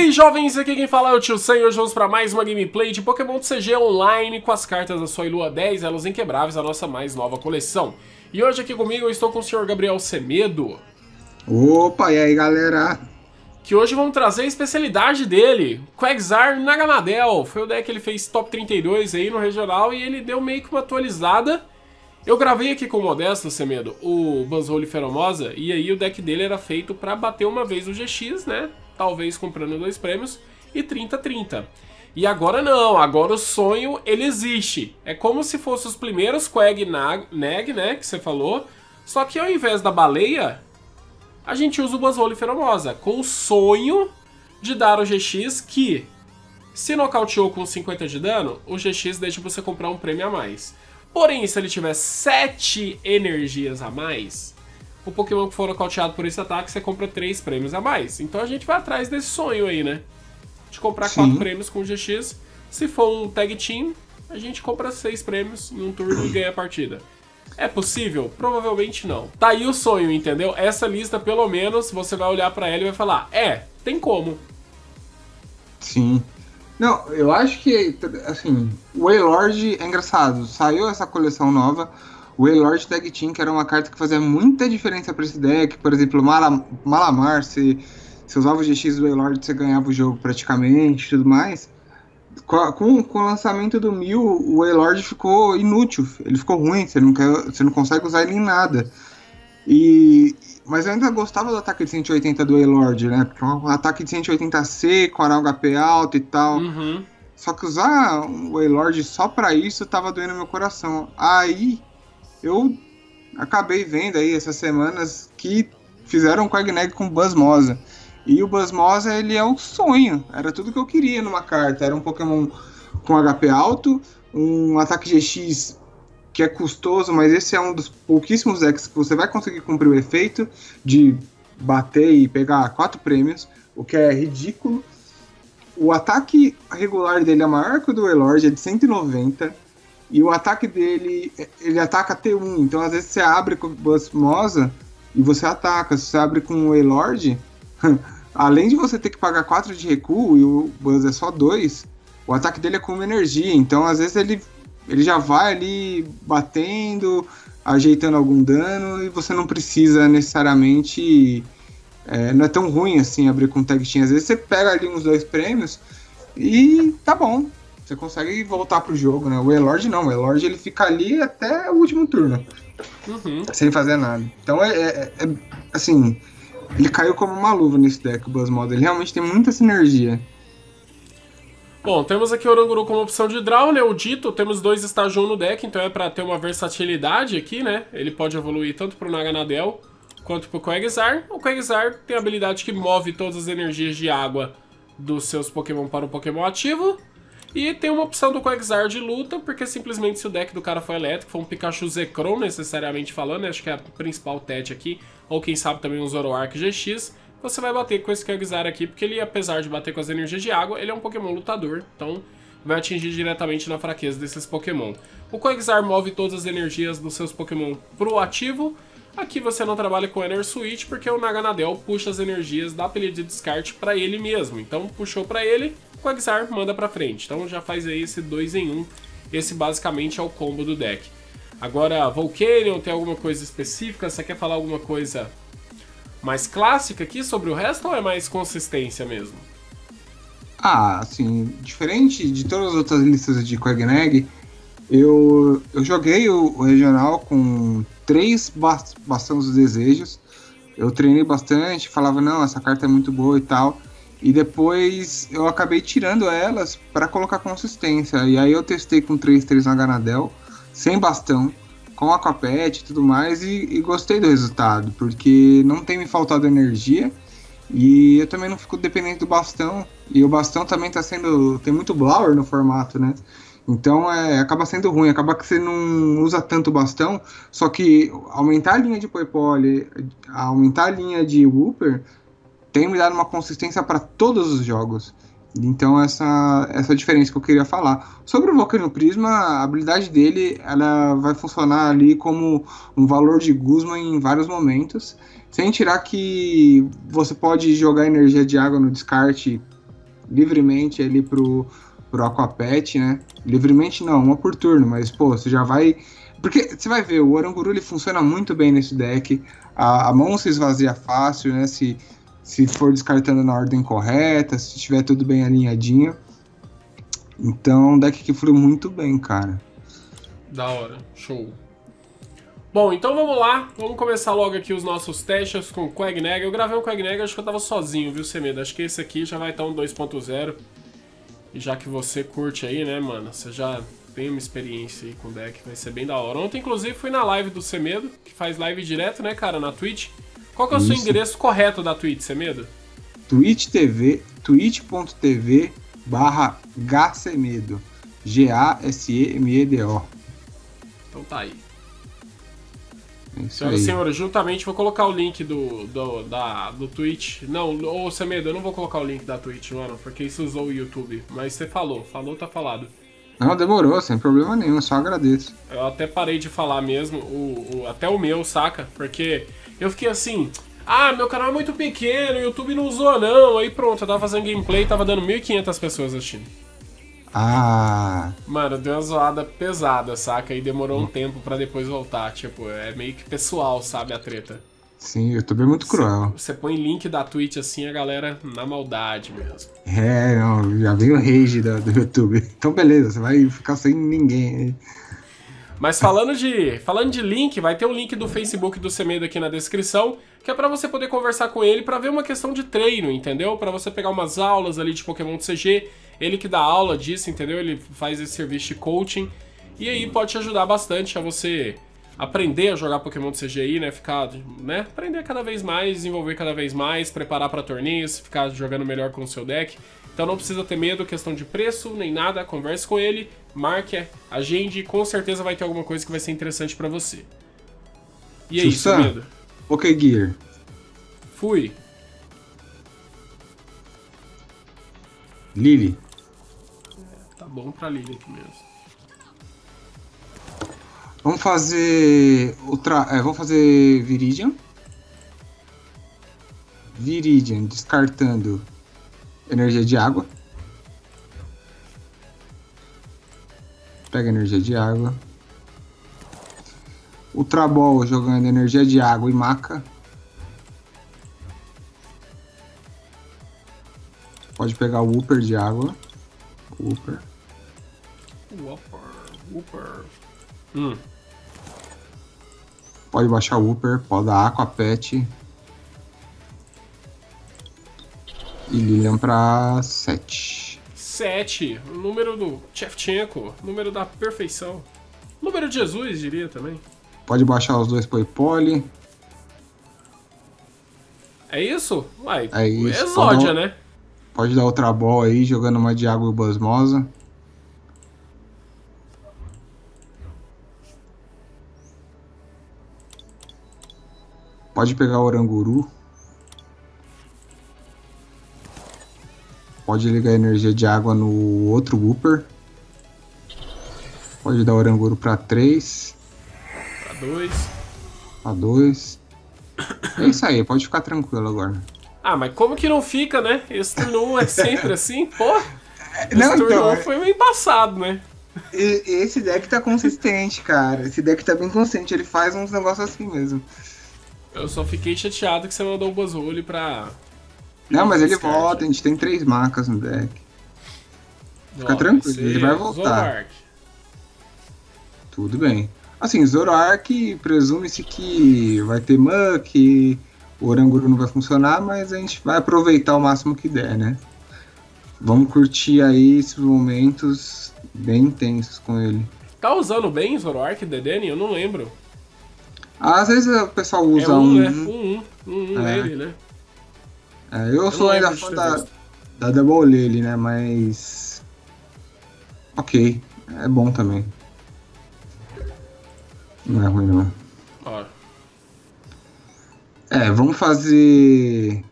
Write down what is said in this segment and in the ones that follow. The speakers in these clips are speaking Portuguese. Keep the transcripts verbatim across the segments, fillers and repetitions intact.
aí, jovens, aqui quem fala é o Tio Sam e hoje vamos para mais uma gameplay de Pokémon T C G Online com as cartas da Soy Lua dez, elas inquebráveis, a nossa mais nova coleção. E hoje aqui comigo eu estou com o senhor Gabriel Semedo. Opa, e aí galera? Que hoje vamos trazer a especialidade dele, Quagsar Naganadel. Foi o deck que ele fez top trinta e dois aí no regional e ele deu meio que uma atualizada. Eu gravei aqui com o Modesto, Semedo, o Buzzwole Feromosa, e aí o deck dele era feito pra bater uma vez o G X, né? Talvez comprando dois prêmios, e trinta trinta. E agora não, agora o sonho, ele existe. É como se fosse os primeiros Quag Nag, né, que você falou, só que ao invés da baleia, a gente usa o Buzzwole Feromosa, com o sonho de dar o G X que, se nocauteou com cinquenta de dano, o G X deixa você comprar um prêmio a mais. Porém, se ele tiver sete energias a mais, o Pokémon que for nocauteado por esse ataque, você compra três prêmios a mais. Então a gente vai atrás desse sonho aí, né? De comprar quatro prêmios com o G X. Se for um Tag Team, a gente compra seis prêmios em um turno e ganha a partida. É possível? Provavelmente não. Tá aí o sonho, entendeu? Essa lista, pelo menos, você vai olhar pra ela e vai falar, é, tem como. Sim. Não, eu acho que, assim, o Wailord é engraçado. Saiu essa coleção nova, o Wailord Tag Team, que era uma carta que fazia muita diferença para esse deck. Por exemplo, Mala, Malamar, se você usava o G X do Wailord, você ganhava o jogo praticamente e tudo mais. Com, com o lançamento do Mil, o Wailord ficou inútil, ele ficou ruim, você não, quer, você não consegue usar ele em nada. E... Mas eu ainda gostava do ataque de cento e oitenta do Wailord, né? Porque é um ataque de cento e oitenta C, com H P alto e tal. Uhum. Só que usar o Wailord só pra isso tava doendo meu coração. Aí eu acabei vendo aí essas semanas que fizeram um Quagnag com Buzzmoza. E o Buzzmoza, ele é um sonho. Era tudo que eu queria numa carta. Era um Pokémon com H P alto, um ataque G X que é custoso, mas esse é um dos pouquíssimos decks que você vai conseguir cumprir o efeito de bater e pegar quatro prêmios, o que é ridículo. O ataque regular dele é maior que o do Wailord, é de cento e noventa, e o ataque dele, ele ataca T um, então às vezes você abre com o Buzzmoza e você ataca. Se você abre com o Wailord, além de você ter que pagar quatro de recuo e o Buzz é só dois, o ataque dele é com uma energia, então às vezes ele Ele já vai ali batendo, ajeitando algum dano, e você não precisa necessariamente... É, não é tão ruim assim abrir com tag team. Às vezes você pega ali uns dois prêmios e tá bom. Você consegue voltar pro jogo, né? O Wailord não, o Wailord ele fica ali até o último turno. Uhum. Sem fazer nada. Então é, é, é... Assim, ele caiu como uma luva nesse deck, o Buzzmoza. Ele realmente tem muita sinergia. Bom, temos aqui o Oranguru como opção de draw, né? O Dito, temos dois estágio um no deck, então é pra ter uma versatilidade aqui, né? Ele pode evoluir tanto pro Naganadel quanto pro Quagsar. O Quagsar tem a habilidade que move todas as energias de água dos seus Pokémon para o Pokémon ativo. E tem uma opção do Quagsar de luta, porque simplesmente se o deck do cara for elétrico, for um Pikachu Zekrom necessariamente falando, né? Acho que é a principal Tete aqui, ou quem sabe também um Zoroark G X, você vai bater com esse Quagsar aqui, porque ele, apesar de bater com as energias de água, ele é um Pokémon lutador, então vai atingir diretamente na fraqueza desses Pokémon. O Quagsar move todas as energias dos seus Pokémon pro ativo. Aqui você não trabalha com Ener Switch, porque o Naganadel puxa as energias da pilha de descarte para ele mesmo. Então puxou para ele, o Quagsar manda para frente. Então já faz aí esse dois em um. Esse basicamente é o combo do deck. Agora, Volcanion, tem alguma coisa específica? Você quer falar alguma coisa mais clássica aqui sobre o resto ou é mais consistência mesmo? Ah, assim, diferente de todas as outras listas de Quagnag, eu, eu joguei o, o regional com três bastões dos desejos. Eu treinei bastante, falava, não, essa carta é muito boa e tal. E depois eu acabei tirando elas para colocar consistência. E aí eu testei com três três na Naganadel, sem bastão, com Aquapet e tudo mais, e, e gostei do resultado, porque não tem me faltado energia, e eu também não fico dependente do bastão, e o bastão também tá sendo, tem muito blower no formato, né, então é, acaba sendo ruim, acaba que você não usa tanto bastão, só que aumentar a linha de Poipole, aumentar a linha de Wooper, tem me dado uma consistência para todos os jogos. Então essa, essa diferença que eu queria falar. Sobre o Volcano Prisma, a habilidade dele ela vai funcionar ali como um valor de Guzma em vários momentos, sem tirar que você pode jogar energia de água no descarte livremente ali pro, pro Aquapet, né? Livremente não, uma por turno, mas pô, você já vai... Porque você vai ver, o Oranguru ele funciona muito bem nesse deck, a, a mão se esvazia fácil, né? Se, se for descartando na ordem correta, se estiver tudo bem alinhadinho. Então, um deck que flui muito bem, cara. Da hora, show. Bom, então vamos lá, vamos começar logo aqui os nossos testes com o Quagnag. Eu gravei um Quagnag, acho que eu tava sozinho, viu, Semedo? Acho que esse aqui já vai estar um dois ponto zero. E já que você curte aí, né, mano, você já tem uma experiência aí com o deck, vai ser bem da hora. Ontem, inclusive, fui na live do Semedo, que faz live direto, né, cara, na Twitch. Qual que é o seu endereço correto da Twitch, Semedo? Twitch T V, twitch ponto t v barra Gasemedo. G A S E M E D O. Então tá aí. É isso Senhoras e aí. senhores, juntamente vou colocar o link do, do, da, do Twitch. Não, ô Semedo, eu não vou colocar o link da Twitch, mano, porque isso usou o YouTube. Mas você falou, falou, tá falado. Não, demorou, sem problema nenhum, só agradeço. Eu até parei de falar mesmo, o, o, até o meu, saca? Porque eu fiquei assim, ah, meu canal é muito pequeno, o YouTube não usou não. Aí pronto, eu tava fazendo gameplay e tava dando mil e quinhentas pessoas assistindo. Ah, Mano, deu uma zoada pesada, saca? E demorou um tempo pra depois voltar. Tipo, é meio que pessoal, sabe, a treta. sim, o YouTube é muito cruel. Você põe link da Twitch assim, a galera na maldade mesmo. É, não, já vem o rage do, do YouTube. Então beleza, você vai ficar sem ninguém. Mas falando de, falando de link, vai ter o link do Facebook do Semedo aqui na descrição, que é pra você poder conversar com ele pra ver uma questão de treino, entendeu? Pra você pegar umas aulas ali de Pokémon T C G, ele que dá aula disso, entendeu? Ele faz esse serviço de coaching, e aí pode te ajudar bastante a você aprender a jogar Pokémon T C G aí, né? Ficar, né? Aprender cada vez mais, desenvolver cada vez mais, preparar pra torneios, ficar jogando melhor com o seu deck. Então não precisa ter medo, questão de preço, nem nada, converse com ele, marque, agende, com certeza vai ter alguma coisa que vai ser interessante pra você. E é isso, Sussan, Semedo. Pokégear. Fui. Lily. Tá bom pra Lily aqui mesmo. Vamos fazer outra, é, vamos fazer Viridian. Viridian, descartando energia de água. Pega energia de água. Ultra Ball jogando energia de água e maca. Pode pegar o Wooper de água. Wooper. Wooper, Wooper. Hum. Pode baixar o Wooper, pode dar Aqua Pet. E Lilian pra sete. sete. O número do Shevchenko. Número da perfeição. Número de Jesus, diria também. Pode baixar os dois Poipole. É isso? Uai, É isso. Exódia, Pode- né? Pode dar outra bola aí, jogando uma de água e basmosa. Pode pegar o Oranguru. Pode ligar a energia de água no outro Wooper. Pode dar o Oranguru pra três, Pra dois. pra dois. É isso aí, pode ficar tranquilo agora. Ah, mas como que não fica, né? Esse turno um é sempre assim, pô. Esse Não, turno então, um foi meio embaçado, né? E- Esse deck tá consistente, cara. Esse deck tá bem consistente, ele faz uns negócios assim mesmo. Eu só fiquei chateado que você mandou o Buzzwole pra... Não, mas ele Descarte. volta, a gente tem três marcas no deck. Fica Ó, tranquilo, ser ele vai voltar. Zoroark. Tudo bem. Assim, Zoroark, presume-se que vai ter Muck, o Oranguru não vai funcionar, mas a gente vai aproveitar o máximo que der, né? Vamos curtir aí esses momentos bem intensos com ele. Tá usando bem Zoroark, Dedenne? Eu não lembro. Às vezes o pessoal É usa um, um. né? Um, um. Um, um É. nele, né? É, eu, Eu sou não ainda lembro de fã ter da, visto. da Double Lily, né? Mas. Ok, é bom também. Não é ruim não. Ó, É, vamos fazer.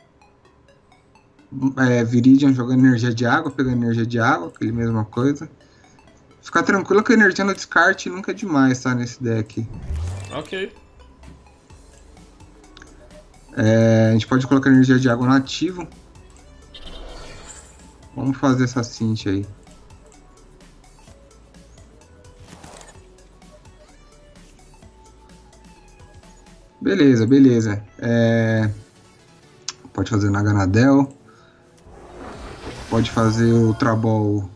É, Viridian jogando energia de água, pegando energia de água, aquele mesma coisa. Ficar tranquilo que a energia no descarte nunca é demais, tá? Nesse deck. ok. É, a gente pode colocar energia de água no ativo. Vamos fazer essa Cintia aí. Beleza, beleza. É... Pode fazer na Ganadel. Pode fazer o Trabol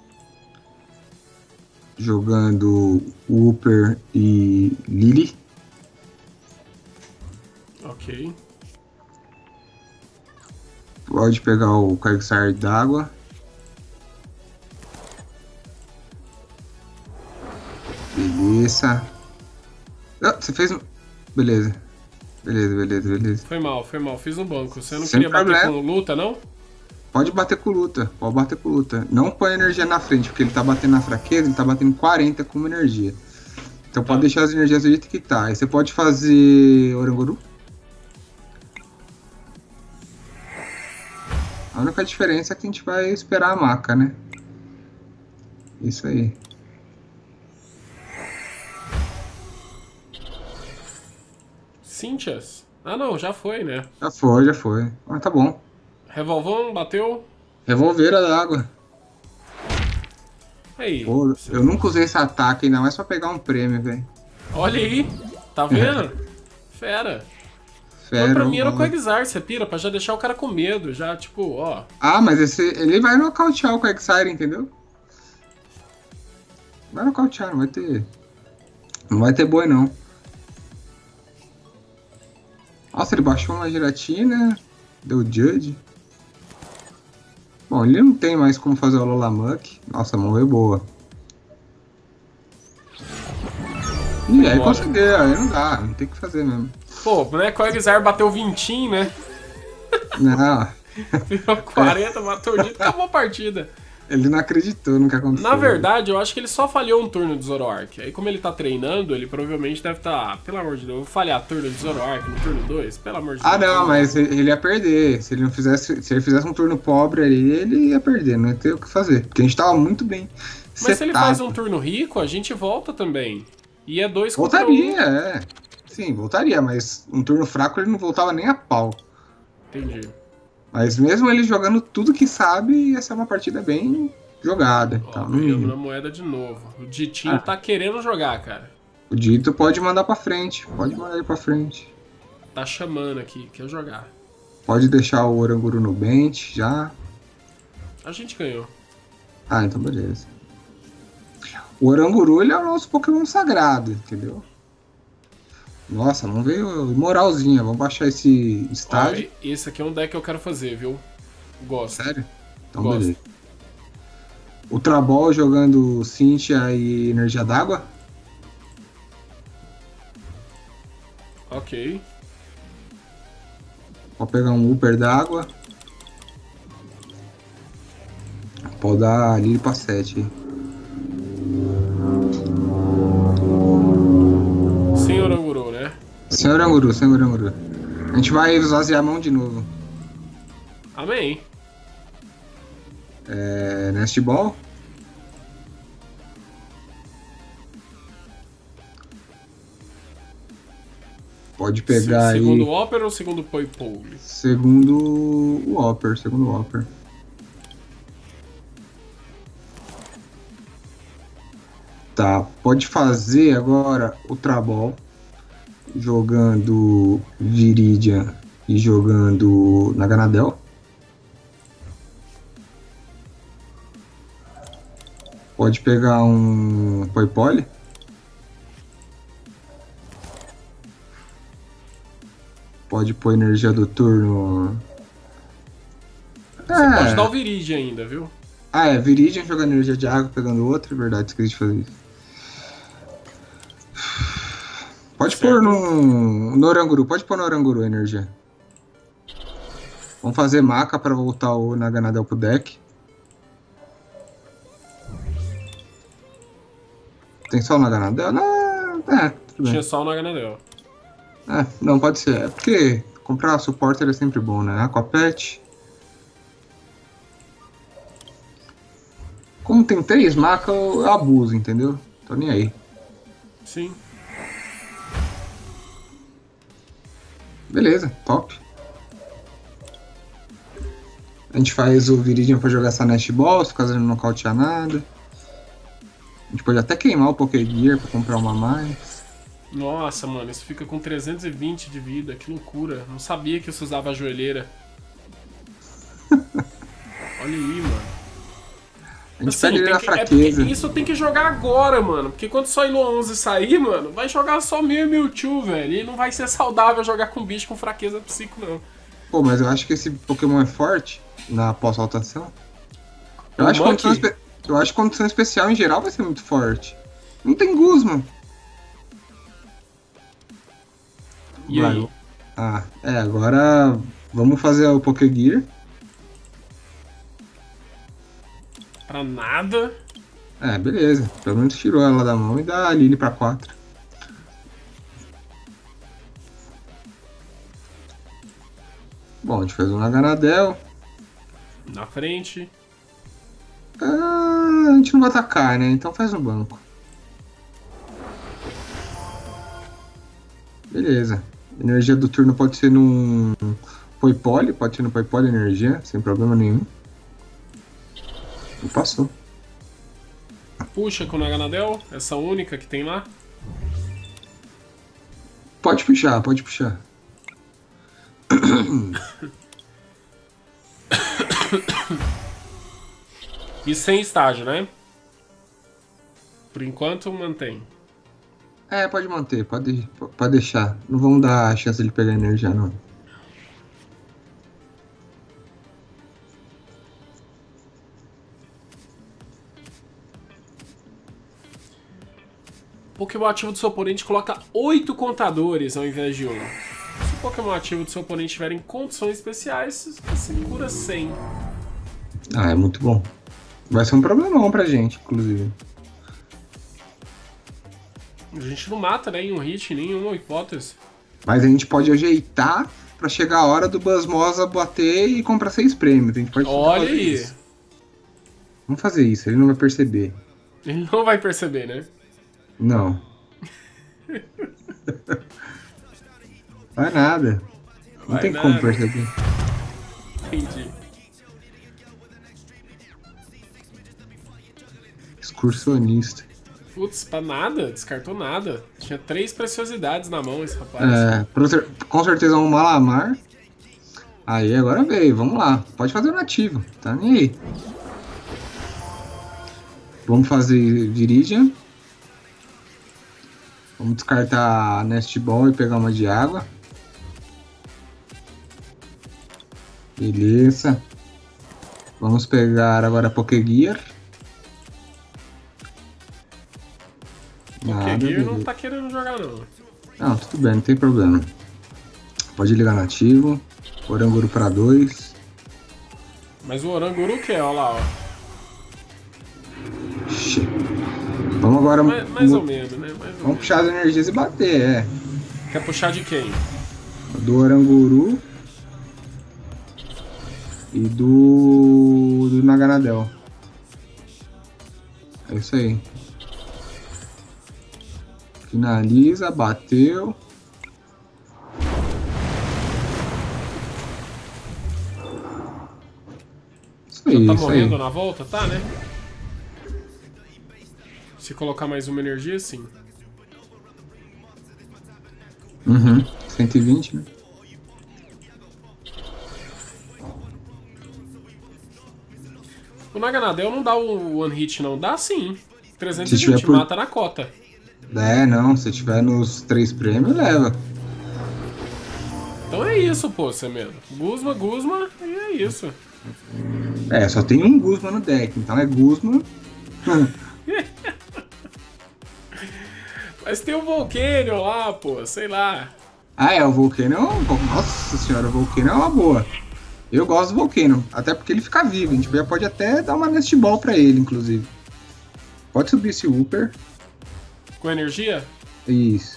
jogando Wooper e Lily. Ok. Pode pegar o Quagsire d'água. Beleza. Ah, você fez um... Beleza. Beleza, beleza, beleza. Foi mal, foi mal. Fiz um banco. Você não Sem queria bater problema. com luta, não? Pode bater com luta. Pode bater com luta. Não põe energia na frente, porque ele tá batendo na fraqueza, ele tá batendo quarenta como energia. Então pode Tá. deixar as energias do jeito que tá. Aí você pode fazer Oranguru. A única diferença é que a gente vai esperar a maca, né? Isso aí. Cintias? Ah, não, já foi, né? Já foi, já foi. Ah, tá bom. Revolvão, bateu. Revolveira d'água. Aí. Pô, eu nunca usei esse ataque, ainda mais pra pegar um prêmio, velho. Olha aí. Tá vendo? Fera. Mas Fera. pra mim era o mano. Quagsire, você pira, pra já deixar o cara com medo. Já, tipo, ó. Ah, mas esse, ele vai nocautear o Quagsire, entendeu? Vai nocautear, não vai ter... Não vai ter boi, não. Nossa, ele baixou uma giratina. Deu Judge. Bom, ele não tem mais como fazer o Lolamuck. Nossa, morreu boa. E aí Bora. conseguiu, aí não dá, não tem o que fazer mesmo. Pô, né? Quagsire bateu vinte, né? Não, Virou quarenta, matou o Dito, acabou a partida. ele não acreditou no que aconteceu. Na verdade, eu acho que ele só falhou um turno de Zoroark. Aí, como ele tá treinando, ele provavelmente deve estar. Tá, pelo amor de Deus, eu vou falhar turno de Zoroark no turno dois? Pelo amor de Ah, Deus. não, mas ele ia perder. Se ele não fizesse, se ele fizesse um turno pobre ali, ele ia perder, não ia ter o que fazer. Porque a gente tava muito bem. Mas se ele setado. faz um turno rico, a gente volta também. E é dois contra Voltaria, um. é. Sim, voltaria, mas um turno fraco ele não voltava nem a pau. Entendi. Mas mesmo ele jogando tudo que sabe, ia ser uma partida bem jogada. Ó, Tá, ganhamos hum. na moeda de novo. O Ditinho Ah. tá querendo jogar, cara. O Dito pode mandar pra frente, pode mandar ele pra frente. Tá chamando aqui, quer jogar. Pode deixar o Oranguru no bench já. A gente ganhou. Ah, então beleza. O Oranguru ele é o nosso Pokémon sagrado, entendeu? Nossa, vamos ver o moralzinha, vamos baixar esse estádio. Ó, esse aqui é um deck que eu quero fazer, viu? Gosto. Sério? Então Gosto. beleza. O Trabol jogando Cynthia e Energia d'Água. Ok. Pode pegar um Wooper d'Água. Pode dar Lily pra sete aí. Sem Oranguru, né? Sem Oranguru, sem Oranguru. A gente vai esvaziar a mão de novo. Amém. É, Nest Ball. Pode pegar Se- aí. Segundo o Opera ou segundo o Poipole? Segundo o Hopper, segundo o Hopper. Tá, pode fazer agora o Trabol jogando Viridian e jogando na Ganadel. Pode pegar um Poipole. Pode pôr energia do turno. Você pode dar o Viride ainda, viu? Ah, é, Viridian jogando energia de água, pegando outro, é verdade, esqueci de fazer isso. Pode Certo. pôr no, no Oranguru, pode pôr no Oranguru a energia. Vamos fazer maca pra voltar o Naganadel pro deck. Tem só o Naganadel? Não, é, tudo bem. Tinha só o Naganadel. É, não, pode ser. É porque comprar suporter é sempre bom, né? Aquapet. Como tem três macas, eu abuso, entendeu? Tô nem aí. Sim. Beleza, top. A gente faz o Viridian pra jogar essa Nest Ball, se caso ele não nocautear nada. A gente pode até queimar o Pokégear pra comprar uma a mais. Nossa, mano, isso fica com trezentos e vinte de vida, que loucura. Não sabia que isso usava a joelheira. Olha aí, mano. A gente Assim, pega ele tem na que- fraqueza. é isso tem que jogar agora, mano. Porque quando só Elo onze sair, mano, vai jogar só Mew e Mewtwo, velho. E não vai ser saudável jogar com bicho com fraqueza psico, não. Pô, mas eu acho que esse Pokémon é forte na pós-saltação. Eu O acho que Monkey? condição, espe- eu acho que condição especial em geral vai ser muito forte. Não tem Guzman. E Vai. aí? Ah, é, agora vamos fazer o Pokégear. Pra nada. É, beleza. Pelo menos tirou ela da mão e dá a Lily pra quatro. Bom, a gente fez um Naganadel. Na frente. Ah, a gente não vai atacar, né? Então faz no banco. Beleza. Energia do turno pode ser num Poipole, pode ser no Poipole energia, sem problema nenhum. E passou. Puxa com o Naganadel, essa única que tem lá. Pode puxar, pode puxar. E sem estágio, né? Por enquanto, mantém. É, pode manter, pode, pode deixar. Não vamos dar a chance de ele pegar energia, não. Pokémon ativo do seu oponente coloca oito contadores ao invés de um. Se o Pokémon ativo do seu oponente tiver em condições especiais, você cura cem. Ah, é muito bom. Vai ser um problemão pra gente, inclusive. A gente não mata, né, em um hit, nenhuma hipótese. Mas a gente pode ajeitar pra chegar a hora do Basmosa bater e comprar seis prêmios. A gente pode Olha fazer aí. isso. Vamos fazer isso, ele não vai perceber. Ele não vai perceber, né? Não. Vai nada. Não Vai tem nada. como perceber. Entendi. Excursionista. Putz, pra nada, descartou nada. Tinha três preciosidades na mão esse rapaz. É, pro cer- com certeza um Malamar. Aí, agora veio, vamos lá. Pode fazer o nativo, tá nem aí. Vamos fazer Viridian. Vamos descartar a Nest Ball e pegar uma de água. Beleza. Vamos pegar agora a Pokégear. Nada, Pokégear não beleza. tá querendo jogar, não. Não, tudo bem, não tem problema. Pode ligar nativo. Oranguru para dois. Mas o Oranguru que é, olha lá, ó. Vamos agora. Mais, mais ou menos, né? Mais ou Vamos menos. puxar as energias e bater, é. Quer puxar de quem? Do Oranguru. E do. do Naganadel. É isso aí. Finaliza, bateu. Isso aí, Tá isso morrendo aí. na volta? Tá, né? Se colocar mais uma energia, sim. Uhum. cento e vinte, né? O Naganadel não dá o One Hit, não. Dá sim. trezentos Se e tiver vinte, por- mata na cota. É, não. Se tiver nos três prêmios, leva. Então é isso, pô, Semedo. Guzma, Guzma, e é isso. É, só tem um Guzman no deck, então é Guzman. Mas tem o Volcanion lá, pô, sei lá. Ah, é, o Volcano é um... Nossa senhora, o Volcano é uma boa. Eu gosto do Volcano, até porque ele fica vivo. A gente pode até dar uma Nest Ball pra ele, inclusive. Pode subir esse Wooper. Com energia? Isso.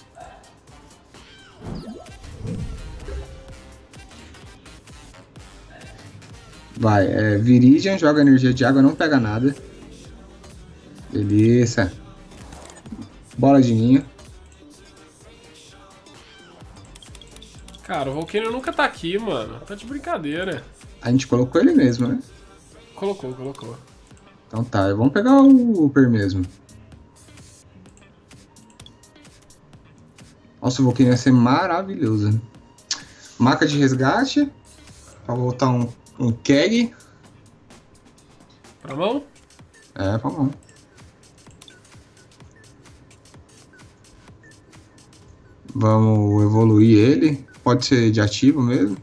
Vai, é, Viridian, joga energia de água, não pega nada. Beleza. Bola de ninho. Cara, o Volcanion nunca tá aqui, mano. Tá de brincadeira. A gente colocou ele mesmo, né? Colocou, colocou. Então tá, vamos pegar o Upper mesmo. Nossa, o Volcano ia ser maravilhoso. Né? Maca de resgate. Pra voltar um, um Keg. Pra mão? É, pra mão. Vamos evoluir ele. Pode ser de ativo mesmo.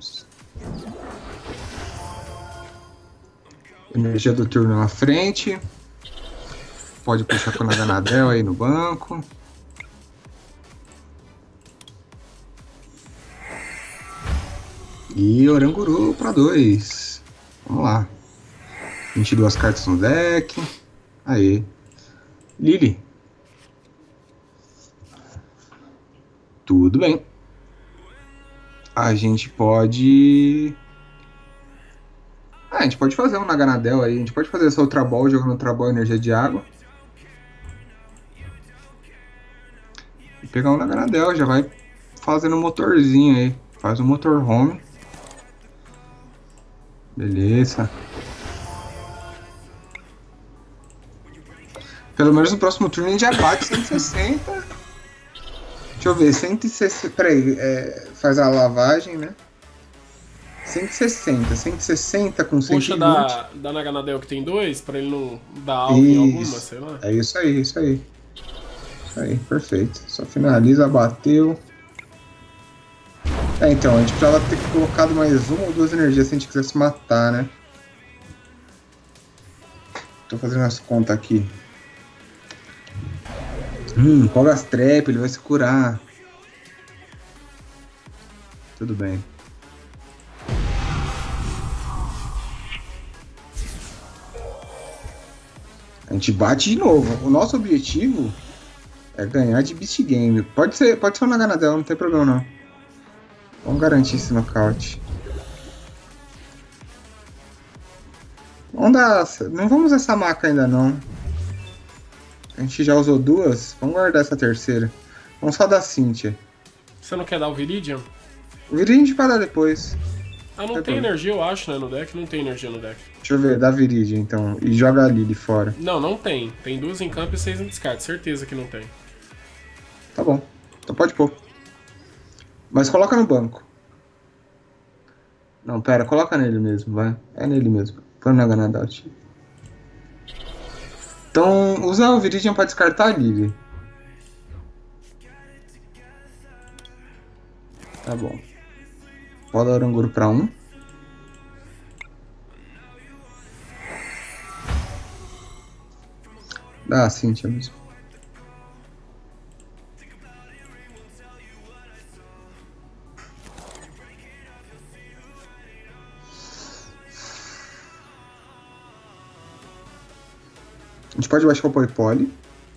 Energia do turno na frente. Pode puxar com a Naganadel aí no banco. E Oranguru para dois. Vamos lá. vinte e duas cartas no deck. Aí. Lily. Tudo bem. A gente pode... Ah, a gente pode fazer um Naganadel aí. A gente pode fazer essa outra ball jogando outra ball energia de água. E pegar um Naganadel. Já vai fazendo um motorzinho aí. Faz um motorhome. Beleza. Pelo menos no próximo turno a gente já bate cento e sessenta. Deixa eu ver, cento e sessenta. Peraí, é, faz a lavagem, né? cento e sessenta. cento e sessenta com cento e vinte. Puxa da, da Naganadel que tem dois, pra ele não dar algo em alguma, sei lá. É isso aí, isso aí. Isso aí, perfeito. Só finaliza, bateu. É, então, a gente precisava ter colocado mais uma ou duas energias se a gente quisesse matar, né? Tô fazendo as contas aqui. Hum, Koga's Trap, ele vai se curar. Tudo bem. A gente bate de novo. O nosso objetivo é ganhar de Beast Game. Pode ser, pode ser o Naganadel, não tem problema não. Vamos garantir esse nocaute. Vamos dar... Não vamos usar essa maca ainda não. A gente já usou duas. Vamos guardar essa terceira. Vamos só dar Cynthia. Você não quer dar o Viridian? O Viridian a gente vai dar depois. Ah, não é tem bom. energia, eu acho, né, no deck? Não tem energia no deck. Deixa eu ver, dá Viridian então. E joga a Lily fora. Não, não tem. Tem duas em campo e seis em descarte. Certeza que não tem. Tá bom. Então pode pôr. Mas coloca no banco. Não, pera, coloca nele mesmo, vai. É nele mesmo. Põe na Naganadel. Então, usa o Viridian pra descartar a Lily. Tá bom. Pode dar Oranguru pra um. Dá, Cynthia mesmo. A gente pode baixar o Poipole.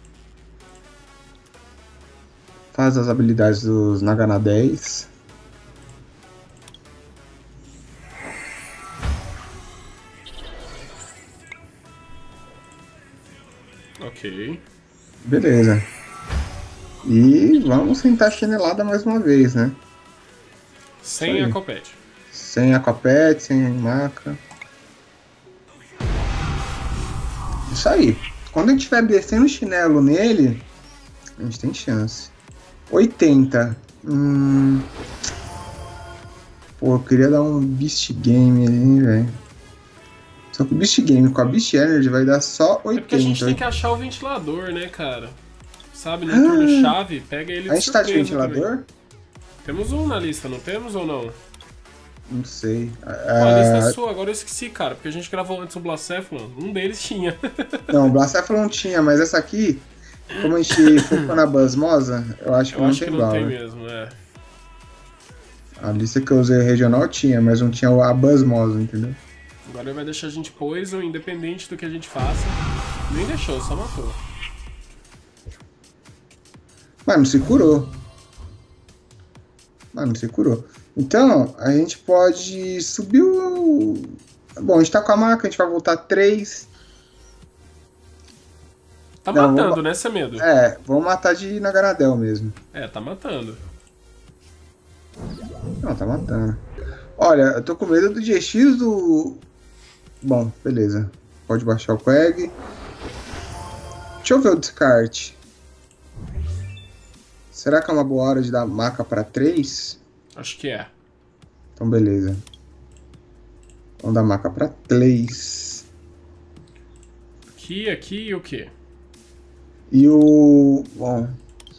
Faz as habilidades dos Naganadéis. Ok. Beleza. E vamos tentar chinelada mais uma vez, né? Sem a copete. Sem a copete, sem a maca. Isso aí. Quando a gente estiver descendo o chinelo nele, a gente tem chance. oitenta. Hum... Pô, eu queria dar um Beast Game ali, velho. Só que o Beast Game com a Beast Energy vai dar só oitenta. É porque a gente tem que achar o ventilador, né, cara? Sabe, no turno-chave, pega ele de A gente tá de surpresa ventilador? também. Temos um na lista, não temos ou não? Não sei. Pô, a lista é Ah, sua, agora eu esqueci, cara, porque a gente gravou antes o Blacephalon, um deles tinha. não, o Blacephalon não tinha, mas essa aqui, como a gente focou na Basmosa, eu acho que Eu não acho tem que não tem bala. mesmo, é. A lista que eu usei regional tinha, mas não tinha a Basmosa, entendeu? Agora ele vai deixar a gente poison, independente do que a gente faça. Nem deixou, só matou. Mas não se curou. Mas não se curou. Então, a gente pode subir o... Bom, a gente tá com a maca, a gente vai voltar três. Tá Não, matando, vamos- né, Semedo? É, vamos matar de Naganadel mesmo. É, tá matando. Não, tá matando. Olha, eu tô com medo do G X do... Bom, beleza. Pode baixar o Quag. Deixa eu ver o descarte. Será que é uma boa hora de dar maca pra três? Acho que é. Então, beleza. Vamos dar maca pra três. Aqui, aqui e o quê? E o... Bom...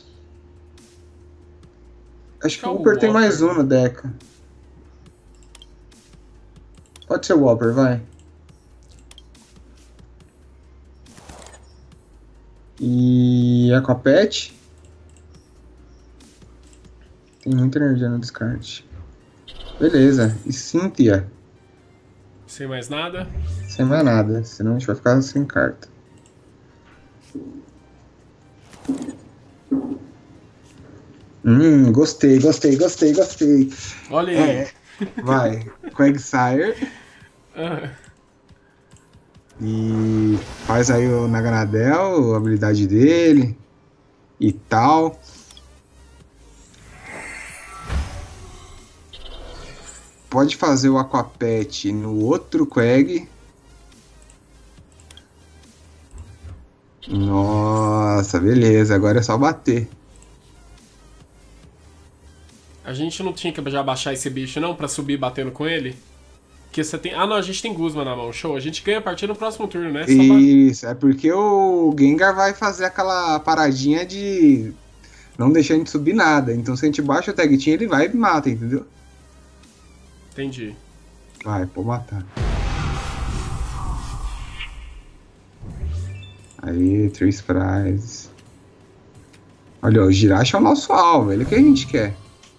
Acho que o Whopper tem mais um no Deca. Pode ser o Whopper, vai. E Aquapet. Tem muita energia no descarte. Beleza. E Cynthia. Sem mais nada? Sem mais nada, senão a gente vai ficar sem carta. Hum, gostei, gostei, gostei, gostei. Olha aí. É, vai. Quagsire. Ah. E faz aí o Naganadel, a habilidade dele e tal. Pode fazer o Aquapet no outro Quag. Nossa, beleza, agora é só bater. A gente não tinha que já baixar esse bicho não pra subir batendo com ele? Porque você tem... Ah não, a gente tem Guzma na mão, show. A gente ganha a partida no próximo turno, né? Só Isso, ba... é porque o Gengar vai fazer aquela paradinha de não deixar a gente subir nada. Então se a gente baixa o Tag Team, ele vai e mata, entendeu? Entendi. Vai, pode matar. Aí, três prizes. Olha, o Jirachi é o nosso alvo, ele que a gente quer.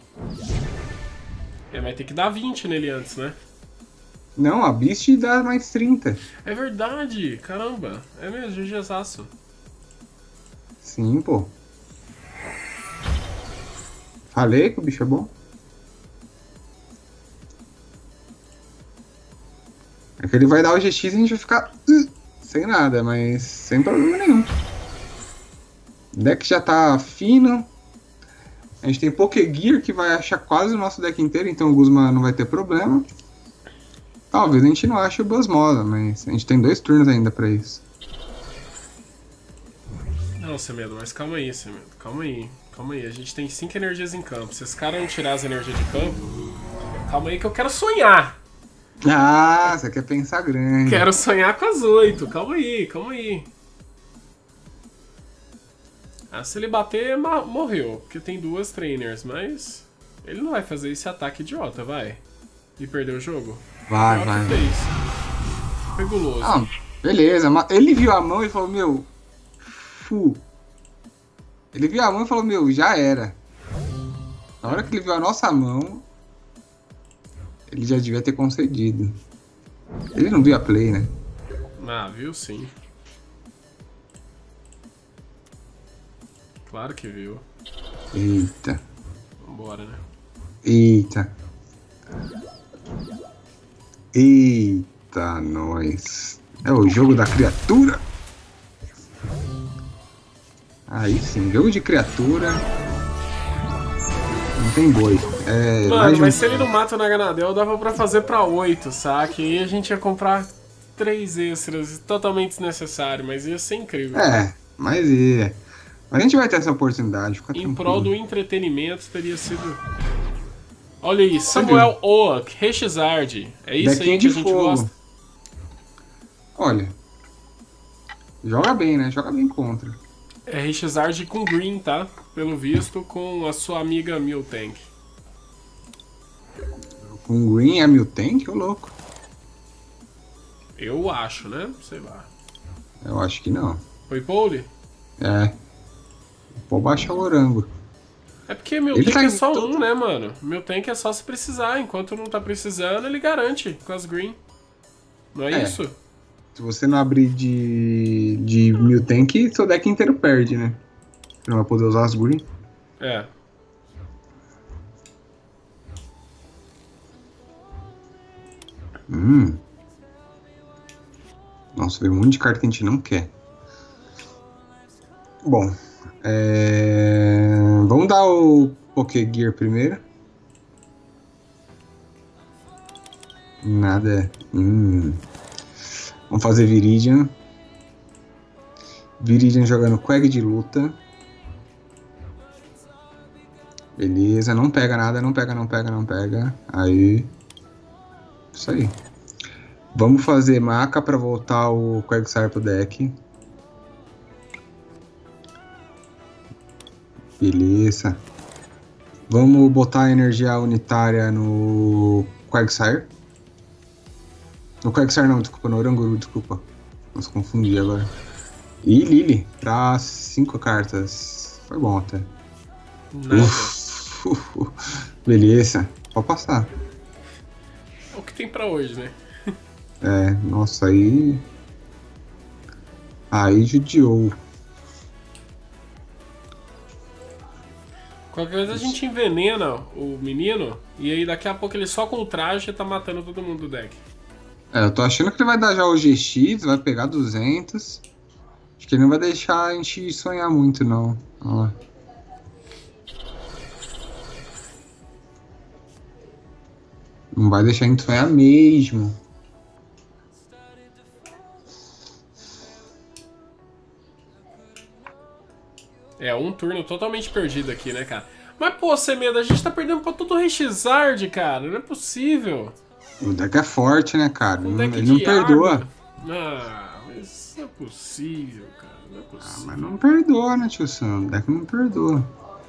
É, vai ter que dar vinte nele antes, né? Não, a Beast dá mais trinta. É verdade, caramba. É mesmo, GGzaço. Sim, pô. Falei que o bicho é bom. É que ele vai dar o G X e a gente vai ficar uh, sem nada, mas sem problema nenhum. O deck já tá fino. A gente tem Pokégear que vai achar quase o nosso deck inteiro, então o Guzma não vai ter problema. Talvez a gente não ache o Basmosa, mas a gente tem dois turnos ainda pra isso. Não, Semedo, mas calma aí, Semedo. Calma aí, calma aí. A gente tem cinco energias em campo. Se esse cara não tirar as energias de campo, calma aí que eu quero sonhar. Ah, você quer pensar grande. Quero sonhar com as oito. Calma aí, calma aí. Ah, se ele bater, morreu. Porque tem duas trainers, mas... Ele não vai fazer esse ataque idiota, vai? E perder o jogo? Vai, vai. Fez. Foi guloso. Ah, beleza. Ele viu a mão e falou, meu... Fu. Ele viu a mão e falou, meu, já era. Na hora que ele viu a nossa mão... Ele já devia ter concedido. Ele não viu a play, né? Ah, viu sim. Claro que viu. Eita. Vambora, né? Eita. Eita, nós. É o jogo da criatura. Aí sim, jogo de criatura. Não tem boi. É, Mano, mas um... se ele não mata o Naganadel, dava pra fazer pra oito, saca? E aí a gente ia comprar três extras, totalmente desnecessário, mas ia ser incrível. É, mas ia. A gente vai ter essa oportunidade, fica Em tranquilo. prol do entretenimento teria sido... Olha aí, Samuel Oak, Rechizard. É isso Dequinho aí que a de gente fogo. gosta. Olha. Joga bem, né? Joga bem contra. É Rechizard com Green, tá? Pelo visto, com a sua amiga Miltank. Com Green é Miltank, ô louco. Eu acho, né? Sei lá. Eu acho que não. Foi Pole? É. Vou baixar o Orango. É porque Miltank tá é só todo... um, né, mano? Miltank é só se precisar. Enquanto não tá precisando, ele garante com as Green. Não é, É. isso? Se você não abrir de, de Miltank, seu deck inteiro perde, né? Você não vai poder usar as Green. É. Hum. Nossa, veio um monte de carta que a gente não quer. Bom, é... vamos dar o Pokégear primeiro. Nada. Hum. Vamos fazer Viridian. Viridian jogando Quag de luta. Beleza, não pega nada, não pega, não pega, não pega. Aí. Isso aí. Vamos fazer maca pra voltar o Quagsire pro deck. Beleza. Vamos botar a energia unitária no Quagsire. No Quagsire não, desculpa, no Oranguru, desculpa. Nossa, confundi agora. E Lily, pra cinco cartas. Foi bom até. Nada. Uf, uf, uf. Beleza, pode passar. É o que tem pra hoje, né? É, nossa, aí... Aí judiou. Qualquer coisa a gente envenena o menino e aí daqui a pouco ele só com o traje tá matando todo mundo do deck. É, eu tô achando que ele vai dar já o G X, vai pegar duzentos. Acho que ele não vai deixar a gente sonhar muito, não. Olha lá. Não vai deixar a gente sonhar mesmo. É, um turno totalmente perdido aqui, né, cara? Mas, pô, Semedo, a gente tá perdendo pra todo o Rexizard, cara. Não é possível. O deck é forte, né, cara? Um Não- deck ele não de perdoa. arma. Ah, mas não é possível, cara. Não é Ah, possível. mas não perdoa, né, tio Sam? O deck não perdoa.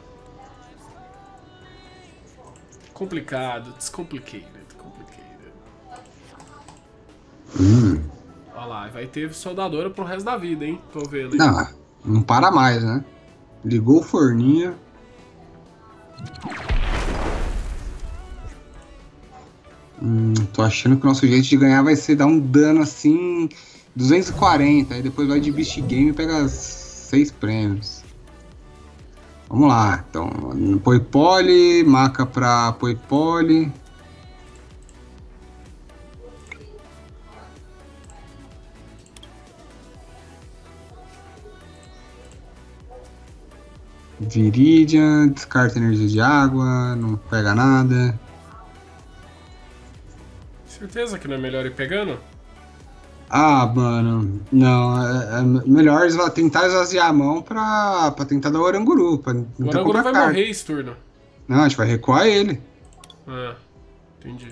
Complicado, descomplicated, complicated. Hum. Olha lá, vai ter soldadora pro resto da vida, hein? Tô vendo aí. Não, não para mais, né? Ligou o forninho. Hum, tô achando que o nosso jeito de ganhar vai ser dar um dano assim, duzentos e quarenta, aí depois vai de Beast Game e pega seis prêmios. Vamos lá, então, Poipole, maca pra Poipole. Viridian, descarta energia de água, não pega nada. Certeza que não é melhor ir pegando? Ah, mano, não, é, é melhor esva- tentar esvaziar a mão pra, pra tentar dar o Oranguru, pra O tentar Oranguru comprar vai carta. morrer esse turno. Não, a gente vai recuar ele. Ah, entendi.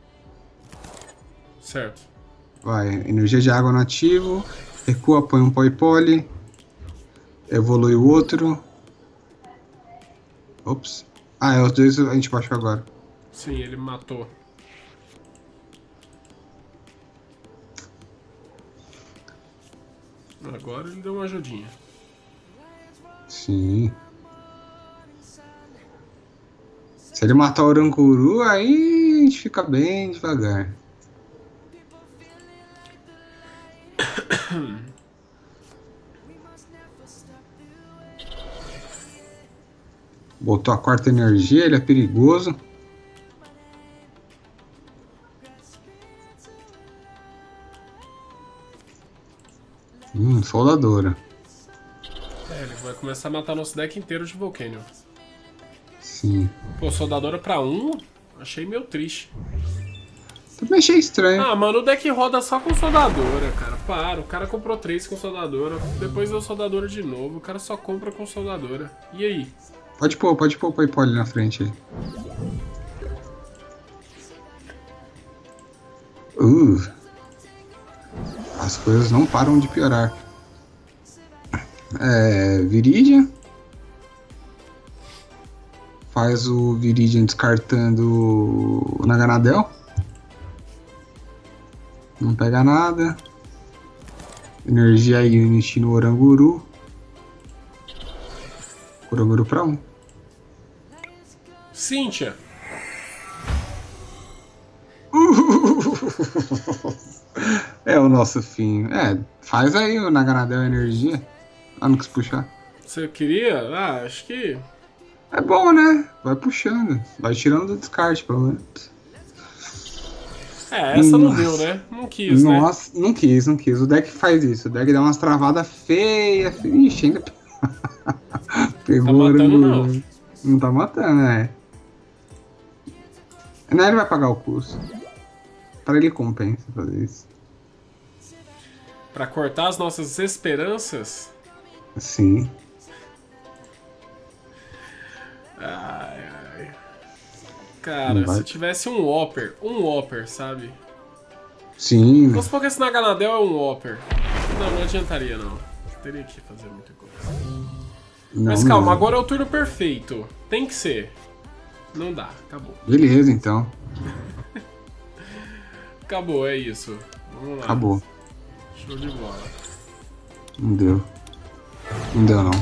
Certo. Vai, energia de água no ativo, recua, põe um Poipole, evolui o outro. Ops. Ah, é, os dois a gente baixou agora. Sim, ele matou. Agora ele deu uma ajudinha. Sim. Se ele matar o Oranguru, aí a gente fica bem devagar. Botou a quarta energia, ele é perigoso. Hum, soldadora. É, ele vai começar a matar nosso deck inteiro de Volcanion. Sim. Pô, soldadora pra um, achei meio triste. Também achei estranho. Ah, mano, o deck roda só com soldadora, cara. Para, o cara comprou três com soldadora, depois deu soldadora de novo, o cara só compra com soldadora. E aí? Pode pôr, pode pôr o Poipole na frente aí. Uh. As coisas não param de piorar. É, Viridian. Faz o Viridian descartando o Naganadel. Não pega nada. Energia Unity no Oranguru. Oranguru pra um. Cíntia. É o nosso fim. É, faz aí o Naganadel energia. Ah, não quis puxar. Você queria? Ah, acho que... É bom, né? Vai puxando. Vai tirando do descarte, pelo menos. É, essa não Nossa. deu, né? Não quis, né? Nossa, não quis, não quis. O deck faz isso. O deck dá umas travadas feias. Ixi, ainda... Pegou Tá matando, o- não. Não tá matando, né? Não, ele vai pagar o custo. Pra ele compensa fazer isso. Pra cortar as nossas esperanças? Sim. Ai, ai. Cara, se tivesse um Whopper, um Whopper, sabe? Sim. Vamos supor que esse Naganadel é um Whopper. Não, não adiantaria não. Teria que fazer muita coisa. Não, Mas calma, não. agora é o turno perfeito. Tem que ser. Não dá, acabou. Beleza, então. Acabou, é isso. Vamos lá. Acabou. Show de bola. Não deu. Não deu, não.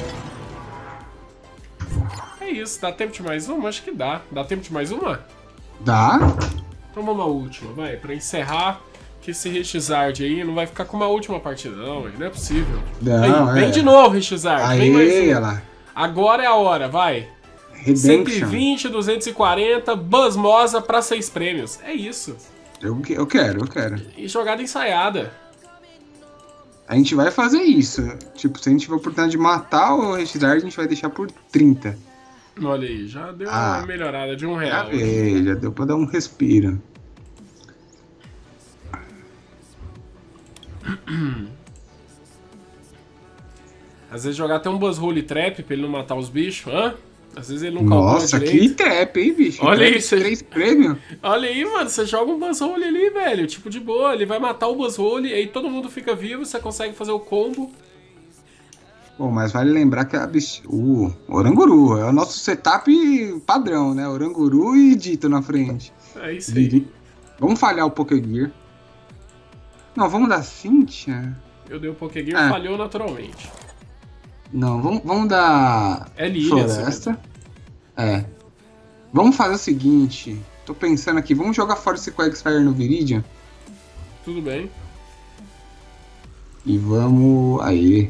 É isso, dá tempo de mais uma? Acho que dá. Dá tempo de mais uma? Dá? Então vamos à última, vai. Pra encerrar, que esse Richizard aí não vai ficar com uma última partida, não. Não é possível. Não, aí, é. Vem de novo, Richizard. Vem mais Aê, um. lá. Agora é a hora, vai. Redemption. cento e vinte, duzentos e quarenta, Basmosa pra seis prêmios. É isso. Eu, eu quero, eu quero. E jogada ensaiada. A gente vai fazer isso. Tipo, se a gente tiver a oportunidade de matar o Rexidard, a gente vai deixar por trinta. Olha aí, já deu Ah, uma melhorada de um Já real. vê, já deu pra dar um respiro. Às vezes jogar até um Buzzhole Trap pra ele não matar os bichos, hã? Às vezes ele não calcula Nossa, direito. que trap, hein, bicho? Olha Trap aí, você- Três prêmios? Olha aí, mano, você joga um Buzzhole ali, velho, tipo de boa, ele vai matar o Buzzhole, aí todo mundo fica vivo, você consegue fazer o combo. Bom, mas vale lembrar que a bicho... o Oranguru é o nosso setup padrão, né? Oranguru e Dito na frente. É isso aí. Viri- Vamos falhar o Pokégear. Não, vamos dar Cynthia? Eu dei o Pokégear, É. falhou naturalmente. Não, vamos, vamos dar É Lilias. Floresta. É. Vamos fazer o seguinte. Tô pensando aqui, vamos jogar fora esse Quagsire no Viridian. Tudo bem. E vamos... Aí.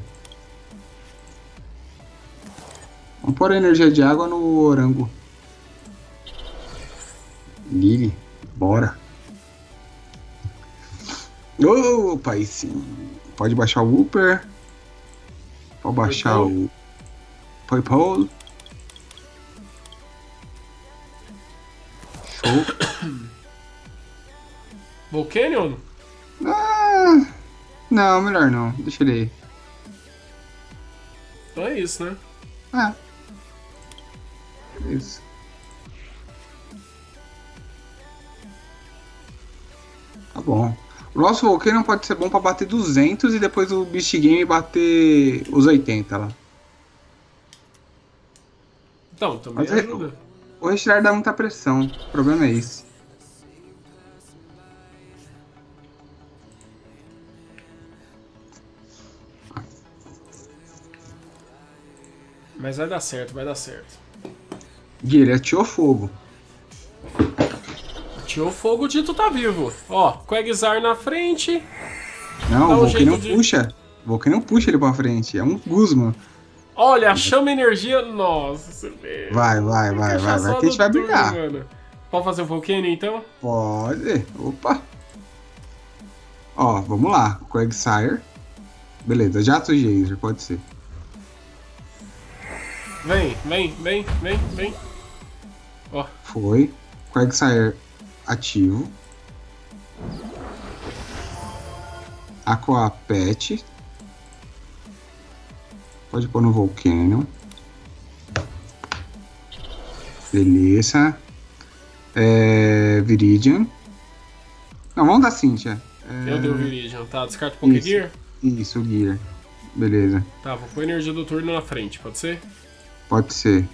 Vamos pôr a energia de água no Orango. Lily, bora. Opa, aí sim. Pode baixar o Wooper. Pode baixar o Poipole. Show. Volcanion? Ah, não, melhor não. Deixa ele aí. Então é isso, né? Ah. Isso. Tá bom. O nosso Volcano pode ser bom pra bater duzentos e depois o Beast Game bater os oitenta lá. Então, também Mas é- ajuda. O Retirar dá muita pressão. O problema é esse. Mas vai dar certo, vai dar certo. Guilherme atirou fogo. Tio Fogo, o Dito tá vivo. Ó, Quagsire na frente. Não, Dá o um Volcano jeito de- puxa. O Volcano puxa ele pra frente. É um Guzman. Olha, chama energia. Nossa, você vê. Vai, vai, Tem vai, que vai. achar Vai só que a gente no vai turno, brigar. mano. Pode fazer o Volcano então? Pode. Opa. Ó, vamos lá. Quagsire. Beleza, Jato Geyser, pode ser. Vem, vem, vem, vem, vem. Ó, Foi. Quagsire ativo. Aqua Pet. Pode pôr no Volcano. Beleza. É, Viridian. Não, vamos dar Cynthia. É, eu dei o Viridian, tá? Descarta o Pokégear? Isso, Gear. Beleza. Tá, vou pôr a energia do turno na frente, pode ser? Pode ser.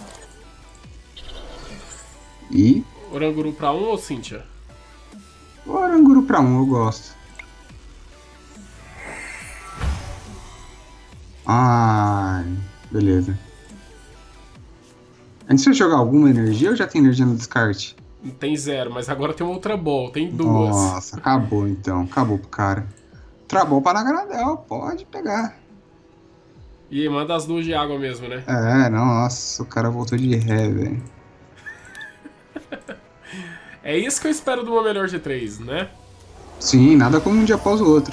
E Oranguru pra um ou Cynthia? o Oranguru pra um, eu gosto. Ai, beleza. A gente vai jogar alguma energia ou já tem energia no descarte? Tem zero, mas agora tem uma Ultra Ball, tem duas. Nossa, acabou então. Acabou pro cara. Trabou para Nagradel, pode pegar. E aí, manda as duas de água mesmo, né? É, nossa, o cara voltou de ré, velho. É isso que eu espero de uma melhor de três, né? Sim, nada como um dia após o outro.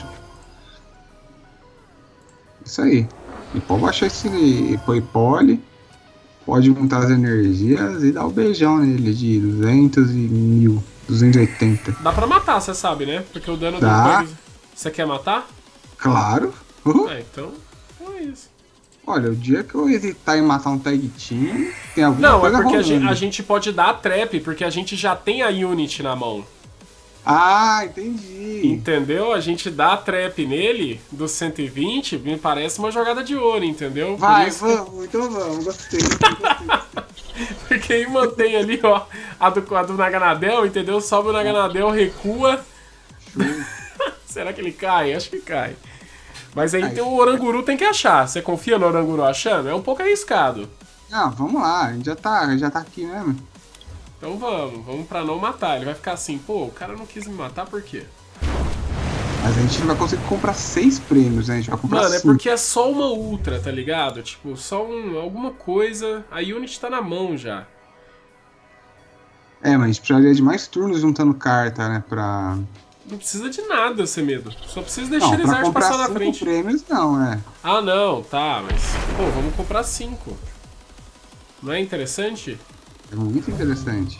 Isso aí. E pode baixar esse Poipole. Pode montar as energias e dar o beijão nele de duzentos e mil. duzentos e oitenta. Dá pra matar, você sabe, né? Porque o dano Dá. do... Você quer matar? Claro. Uhum. Ah, então... Então é isso. Olha, o dia que eu hesitar em matar um tag team, tem alguma Não, é coisa porque a rolando. gente, a gente pode dar a trap, porque a gente já tem a Unity na mão. Ah, entendi. Entendeu? A gente dá a trap nele, dos cento e vinte, me parece uma jogada de ouro, entendeu? Vai, Por isso... vamos, então vamos, gostei. gostei. Porque aí mantém ali, ó, a do, a do Naganadel, entendeu? Sobe o Naganadel, recua. Show. Será que ele cai? Acho que cai. Mas aí tem o Oranguru, tem que achar. Você confia no Oranguru achando? É um pouco arriscado. Não, vamos lá, a gente já tá, já tá aqui mesmo. Então vamos, vamos pra não matar. Ele vai ficar assim, pô, o cara não quis me matar por quê? Mas a gente não vai conseguir comprar seis prêmios, né? A gente vai comprar Mano, é cinco. porque é só uma ultra, tá ligado? Tipo, só um, alguma coisa. A Unity tá na mão já. É, mas a gente precisaria de mais turnos juntando carta, né? Pra... Não precisa de nada, Semedo. Só precisa Não, deixar pra Charizard comprar passar na cinco frente. prêmios não, né? Ah, não, tá, mas... Pô, vamos comprar cinco. Não é interessante? É muito interessante.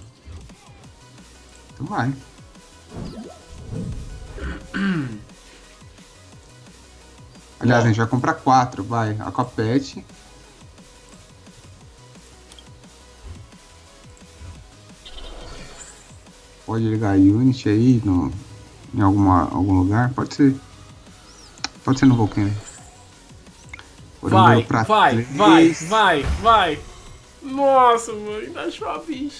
Então vai. Aliás, a gente vai comprar quatro, vai. Aquapet. Pode ligar a Unity aí no, em alguma, algum lugar. Pode ser. Pode ser no Volcano. Vai, pra vai, três. vai, vai, vai. Nossa, mano, ainda achou a bicha.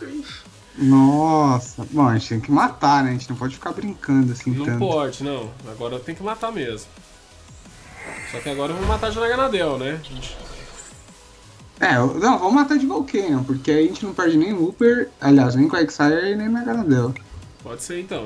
Nossa. Bom, a gente tem que matar, né? A gente não pode ficar brincando assim Não tanto. pode, não. Agora tem que matar mesmo. Só que agora eu vou matar de Naganadel, né? Gente... É, eu- não, vamos matar de Volcano, porque aí a gente não perde nem Looper, aliás, nem Quagsire e nem Naganadel. Pode ser então.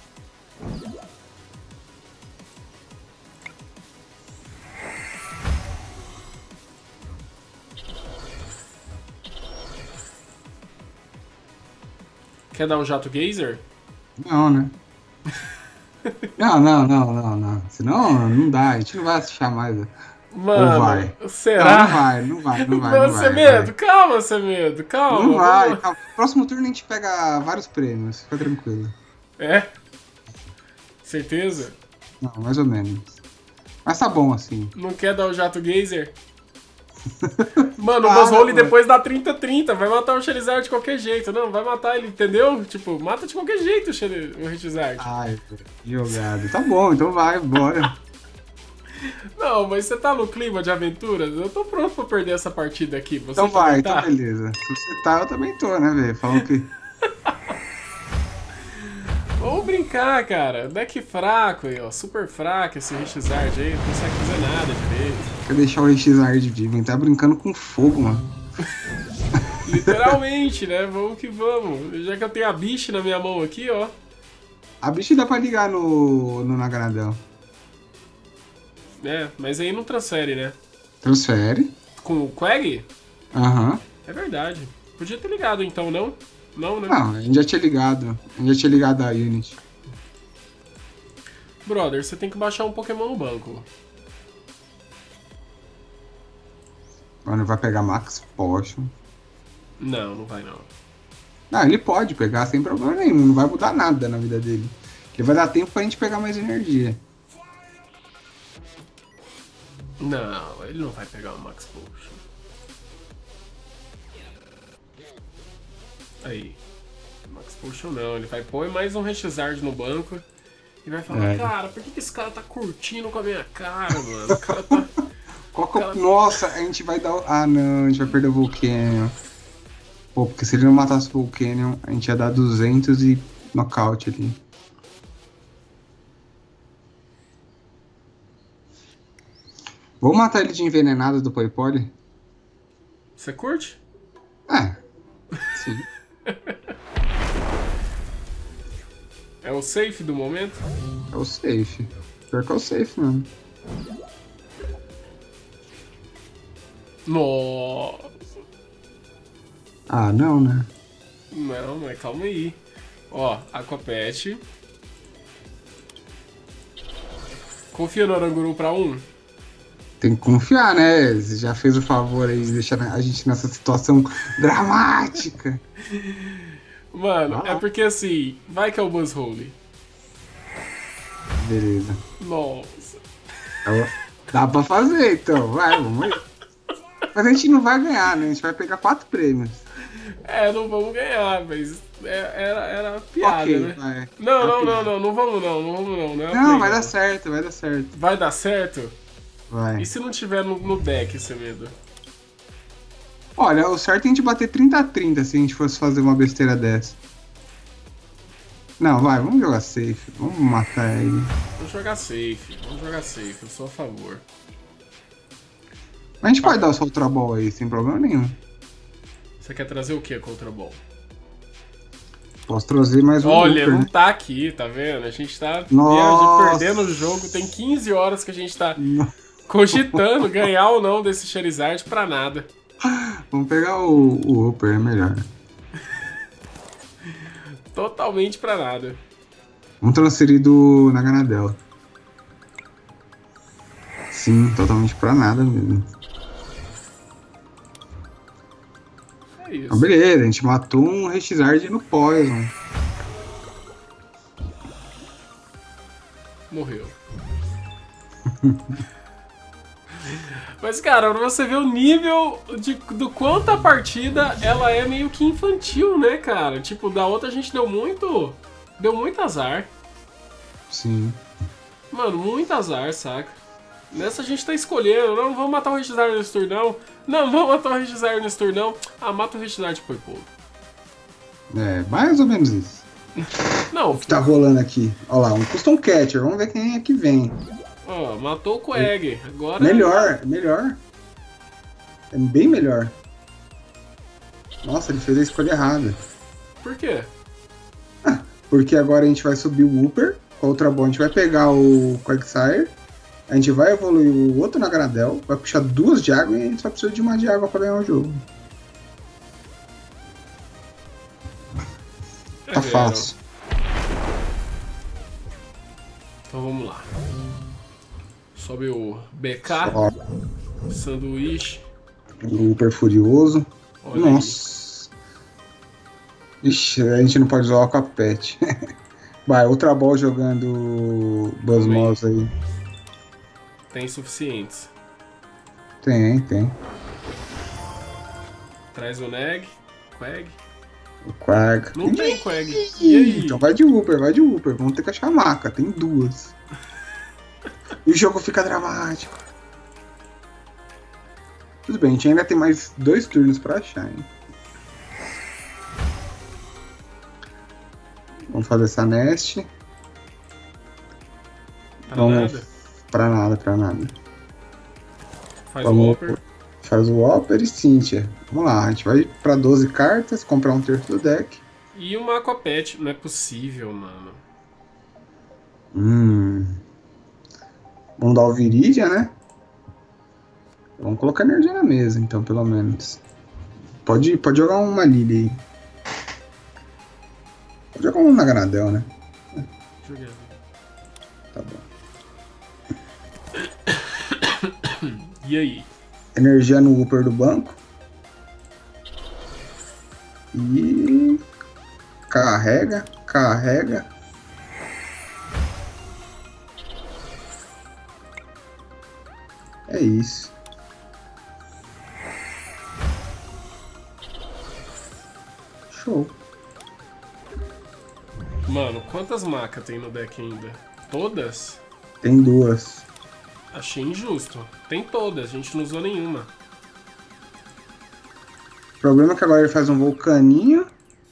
Quer dar um jato geyser? Não, né? Não, não, não, não, não. Senão não dá, a gente não vai assistir mais. Mano, Ou vai? Não, será? não vai, não vai, não vai. Não Não, vai, Semedo, vai. calma, Semedo, calma. Não vai, vamos- calma. Próximo turno a gente pega vários prêmios, fica tranquilo. É? Certeza? Não, mais ou menos. Mas tá bom assim. Não quer dar o jato geyser? Mano, o Para, Buzzwole mano. depois dá trinta trinta, vai matar o Charizard de qualquer jeito. Não, vai matar ele, entendeu? Tipo, mata de qualquer jeito o Chari- o Charizard. Ai, que jogado. Tá bom, então vai, bora. Não, mas você tá no clima de aventuras? Eu tô pronto pra perder essa partida aqui. Você Então vai, também então beleza. Se você tá, eu também tô, né, velho? Falou que. Vamos brincar, cara. Deck fraco aí, ó. Super fraco esse Charizard aí. Não consegue fazer nada direito. Quer deixar o Rexard Diven, tá brincando com fogo, mano. Literalmente, né? Vamos que vamos. Já que eu tenho a bicha na minha mão aqui, ó. A bicha dá pra ligar no, no Naganadel. É, mas aí não transfere, né? Transfere. Com o Quag? Aham. É verdade. Podia ter ligado então, não? Não, né? Não, a gente já tinha ligado. A gente já tinha ligado a Unity. Brother, você tem que baixar um Pokémon no banco. Mano, vai pegar Max Potion. Não, não vai não. Não, ele pode pegar sem problema nenhum. Não vai mudar nada na vida dele. Ele vai dar tempo pra gente pegar mais energia. Não, ele não vai pegar o Max Potion. Aí. Max Potion não, ele vai pôr mais um Rexizard no banco e vai falar, É. cara, por que, que esse cara tá curtindo com a minha cara, mano? O cara tá... Qual que é o- Cara- Nossa, a gente vai dar o... Ah, não, a gente vai perder o Volcanion. Pô, porque se ele não matasse o Volcanion, a gente ia dar duzentos e nocaute ali. Vamos matar ele de envenenado do Poipole? Você curte? É. Sim. É o safe do momento? É o safe. Pior que é o safe, mano. Nossa. Ah, não, né? Não, mas calma aí. Ó, Aquapet. Confia no Oranguru pra um? Tem que confiar, né? Você já fez o favor aí de deixar a gente nessa situação dramática. Mano, Ah. é porque assim, vai que é o Buzzhole. Beleza. Nossa. Então, dá pra fazer, então. Vai, vamos ver. Mas a gente não vai ganhar, né? A gente vai pegar quatro prêmios. É, não vamos ganhar, mas é- era, era piada, Ok, né? vai. Não, Tá não, não, piada. não, não vamos não, não vamos não. Não, é Não, play, vai não. dar certo, vai dar certo. Vai dar certo? Vai. E se não tiver no, no deck, esse medo? Olha, o certo é a gente bater trinta a trinta se a gente fosse fazer uma besteira dessa. Não, vai, vamos jogar safe. Vamos matar ele. Vamos jogar safe, vamos jogar safe, eu sou a favor. Mas a gente pode dar o Ultra Ball aí, sem problema nenhum. Você quer trazer o que contra Ball? Posso trazer mais um Olha, Looper, não né? tá aqui, tá vendo? A gente tá Nossa. perdendo o jogo, tem quinze horas que a gente tá No- cogitando ganhar ou não desse Charizard pra nada. Vamos pegar o, o Hooper, é melhor. Totalmente pra nada. Vamos transferir do Naganadel. Sim, totalmente pra nada mesmo. É isso. Ah, beleza, a gente matou um Rexizard no Poison. Morreu. Mas, cara, pra você ver o nível de, do quanto a partida ela é meio que infantil, né, cara? Tipo, da outra a gente deu muito. Deu muito azar. Sim. Mano, muito azar, saca? Nessa a gente tá escolhendo, não, vamos matar o Rexizard nesse turnão. Não, vamos matar o Rexizard nesse turnão. Ah, mata o Rexizard por pouco. É, mais ou menos isso. Não, O que tá rolando aqui? Olha lá, um Custom Catcher. Vamos ver quem é que vem. ó, matou o Quag. Agora. Melhor, melhor. É bem melhor. Nossa, ele fez a escolha errada. Por quê? Porque agora a gente vai subir o Wooper. Com a outra boa, a gente vai pegar o Quagsire. A gente vai evoluir o outro Naganadel. Vai puxar duas de água e a gente só precisa de uma de água pra ganhar o jogo. É Tá vero. fácil. Então vamos lá. Sobe o B K, Ó, sanduíche. o Wooper furioso. Olha aí. Nossa. Ixi, a gente não pode usar o Aquapet. Vai, outra bola jogando Buzzmos aí. Tem suficientes. Tem, tem. Traz o Neg, Quag. O Quag. Não tem Quag. E aí? Então vai de Wooper, vai de Wooper. Vamos ter que achar a maca, tem duas. E o jogo fica dramático. Tudo bem, a gente ainda tem mais dois turnos pra achar, hein? Vamos fazer essa nest. Pra Vamos. nada. Pra nada, pra nada. Faz Vamos. o Hopper. Faz o Whopper e Cynthia. Vamos lá, a gente vai pra doze cartas, comprar um terço do deck. E uma Aquapet. Não é possível, mano. Hum. Vamos dar o Viridia, né? Vamos colocar energia na mesa, então, pelo menos. Pode, pode jogar uma Lily aí. Pode jogar um Naganadel, né? Joguei. Tá bom. E aí? Energia no Wooper do banco. E... Carrega, carrega. É isso. Show. Mano, quantas macas tem no deck ainda? Todas? Tem duas. Achei injusto. Tem todas, a gente não usou nenhuma. O problema é que agora ele faz um vulcaninho.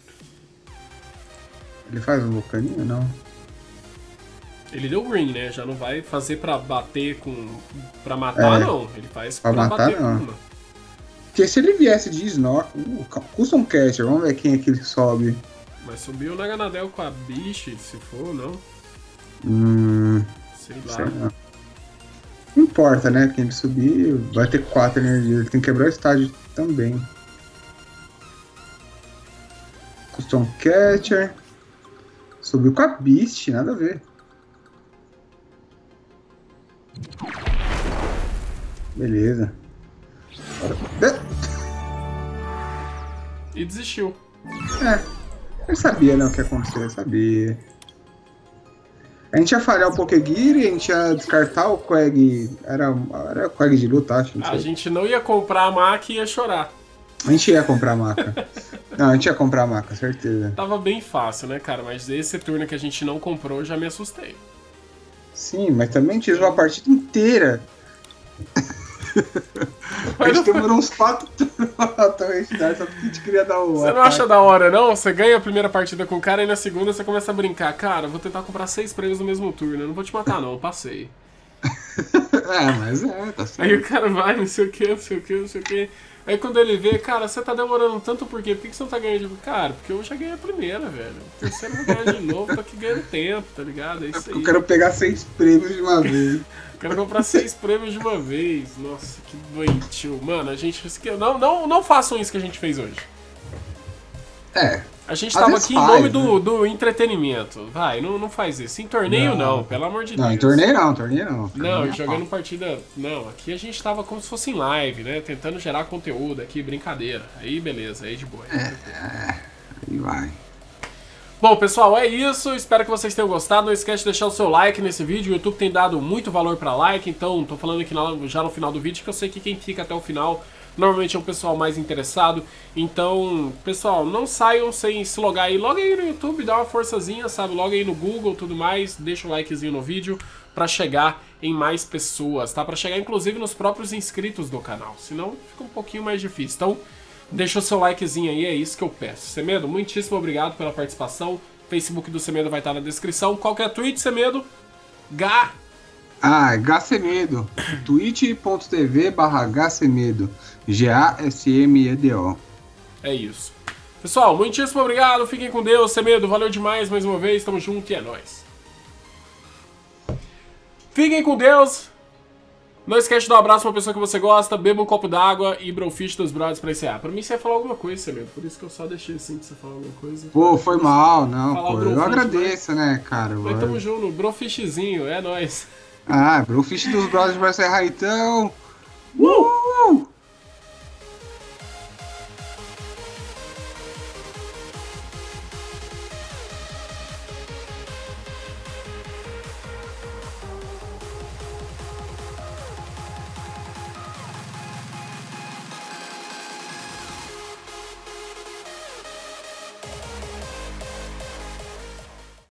Ele faz um vulcaninho? Não. Ele deu green, né? Já não vai fazer pra bater com... Pra matar, É. não. Ele faz Pra pra, matar, bater não. com uma. Porque se ele viesse de Snor... Uh, Custom Catcher, vamos ver quem é que ele sobe. Mas subiu o Naganadel com a Biche, se for, não? Hum... Sei lá. Sei não. Não importa, né? Quem ele subir vai ter quatro energias. Ele tem que quebrar o estádio também. Custom Catcher. Subiu com a Beast, nada a ver. Beleza. Agora- E desistiu. É. Eu sabia, né, o que ia acontecer, eu sabia. A gente ia falhar o Pokégear e a gente ia descartar o Quag. Era, era o Quag de luta, acho. Não sei. A gente não ia comprar a maca e ia chorar. A gente ia comprar a maca. Não, a gente ia comprar a maca, certeza. Tava bem fácil, né, cara? Mas esse turno que a gente não comprou, eu já me assustei. Sim, mas também tirou a partida inteira. A gente demorou uns quatro turnos só porque a gente queria dar o. Você não acha da hora, não? Você ganha a primeira partida com o cara e na segunda você começa a brincar. Cara, vou tentar comprar seis prêmios no mesmo turno. Eu não vou te matar, não. Eu passei. É, mas é, tá certo. Aí o cara vai, não sei o que, não sei o que, não sei o que. Aí quando ele vê, cara, você tá demorando tanto por quê? Por que que você não tá ganhando? Tipo, cara, porque eu já ganhei a primeira, velho. O terceiro eu vou ganhar de novo, tô aqui ganhando tempo, tá ligado? É isso aí. Eu quero pegar seis prêmios de uma vez. Quero comprar seis prêmios de uma vez. Nossa, que doentio. Mano, a gente... Não, não, não façam isso que a gente fez hoje. É. A gente Às tava vezes aqui faz, em nome né? do, do entretenimento. Vai, não, não faz isso. Em torneio não, Não. pelo amor de Não, Deus. em torneio não, em torneio não. Não, Torneio é jogando pau. partida... Não, aqui a gente tava como se fosse em live, né? Tentando gerar conteúdo aqui, brincadeira. Aí beleza, aí de boa. Aí vai. Bom, pessoal, é isso. Espero que vocês tenham gostado. Não esquece de deixar o seu like nesse vídeo. O YouTube tem dado muito valor pra like, então tô falando aqui na- já no final do vídeo que eu sei que quem fica até o final normalmente é um pessoal mais interessado. Então, pessoal, não saiam sem se logar aí. Loga aí no YouTube, dá uma forçazinha, sabe? Loga aí no Google e tudo mais. Deixa o likezinho no vídeo pra chegar em mais pessoas, tá? Pra chegar inclusive nos próprios inscritos do canal. Senão fica um pouquinho mais difícil. Então, deixa o seu likezinho aí, é isso que eu peço. Semedo, muitíssimo obrigado pela participação. Facebook do Semedo vai estar na descrição. Qualquer tweet, Semedo, Gá. Ah, Gacemedo. twitch.tv barra Gacemedo. G A S M E D O. É isso. Pessoal, muitíssimo obrigado. Fiquem com Deus. Semedo, valeu demais mais uma vez. Tamo junto e é nóis. Fiquem com Deus. Não esquece de dar um abraço pra uma pessoa que você gosta. Beba um copo d'água e Brofish dos brothers pra encerrar. Pra mim você ia falar alguma coisa, Semedo. Por isso que eu só deixei assim pra você falar alguma coisa. Pô, foi mal, não, Falar pô. o Eu Brofish, agradeço, né, cara? Mas tamo junto. Brofishzinho. É nóis. Ah, Brofist dos Brothers vai encerrar então. Uh!